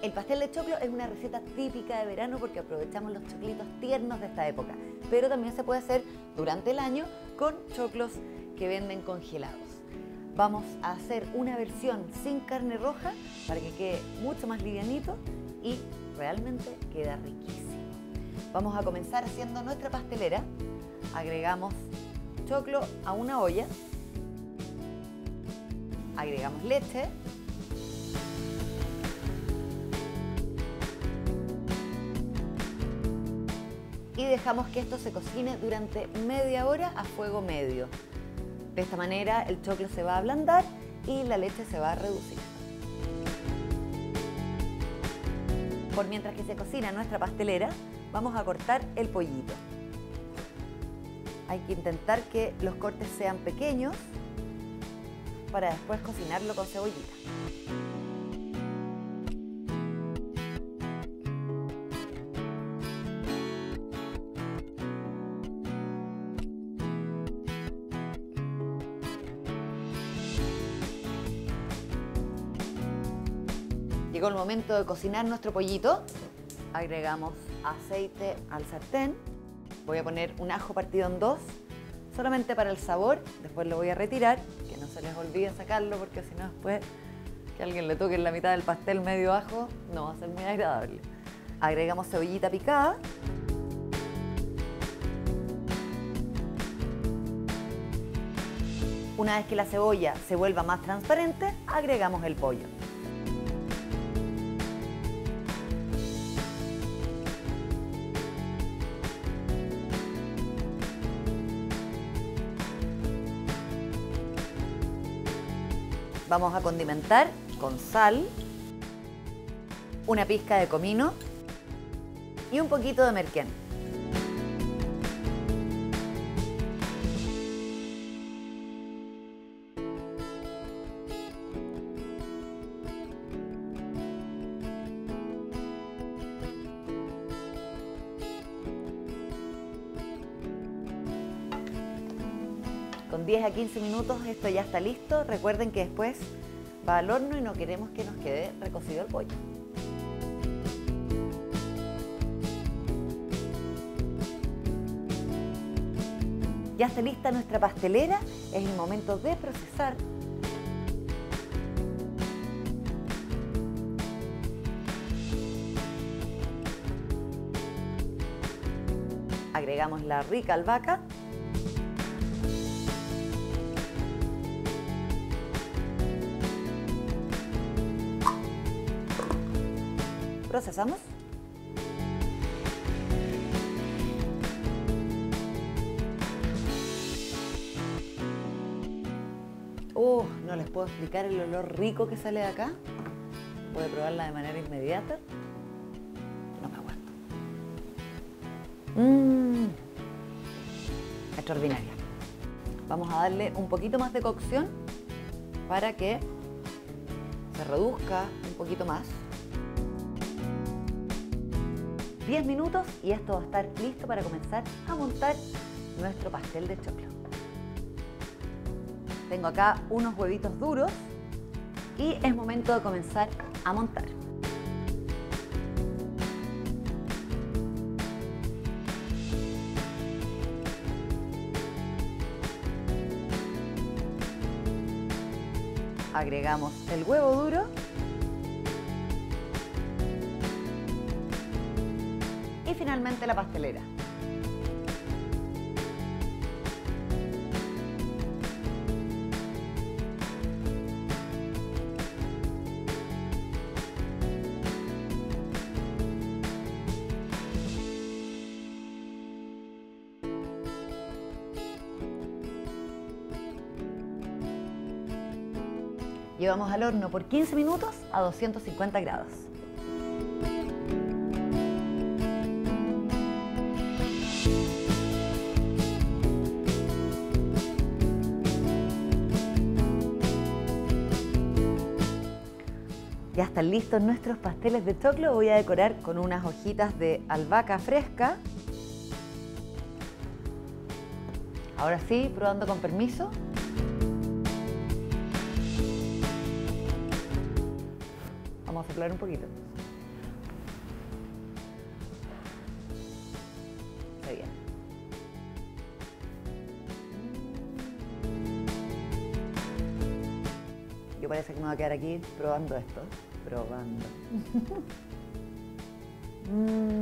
El pastel de choclo es una receta típica de verano porque aprovechamos los choclitos tiernos de esta época, pero también se puede hacer durante el año con choclos que venden congelados. Vamos a hacer una versión sin carne roja para que quede mucho más livianito y realmente queda riquísimo. Vamos a comenzar haciendo nuestra pastelera. Agregamos choclo a una olla, agregamos leche, y dejamos que esto se cocine durante media hora a fuego medio. De esta manera el choclo se va a ablandar y la leche se va a reducir. Por mientras que se cocina nuestra pastelera, vamos a cortar el pollito. Hay que intentar que los cortes sean pequeños para después cocinarlo con cebollita. Llegó el momento de cocinar nuestro pollito. Agregamos aceite al sartén. Voy a poner un ajo partido en dos, solamente para el sabor. Después lo voy a retirar, que no se les olvide sacarlo porque si no después que alguien le toque en la mitad del pastel medio ajo, no va a ser muy agradable. Agregamos cebollita picada. Una vez que la cebolla se vuelva más transparente, agregamos el pollo. Vamos a condimentar con sal, una pizca de comino y un poquito de merquén. Con 10 a 15 minutos esto ya está listo. Recuerden que después va al horno y no queremos que nos quede recocido el pollo. Ya está lista nuestra pastelera. Es el momento de procesar. Agregamos la rica albahaca. Procesamos. No les puedo explicar el olor rico que sale de acá. Voy a probarla de manera inmediata. No me aguanto. Extraordinaria. Vamos a darle un poquito más de cocción para que se reduzca un poquito más. 10 minutos y esto va a estar listo para comenzar a montar nuestro pastel de choclo. Tengo acá unos huevitos duros y es momento de comenzar a montar. Agregamos el huevo duro. Y finalmente la pastelera. Llevamos al horno por 15 minutos a 250 grados. Ya están listos nuestros pasteles de choclo. Voy a decorar con unas hojitas de albahaca fresca. Ahora sí, probando con permiso. Vamos a soplar un poquito. Yo parece que me voy a quedar aquí probando esto. Probando.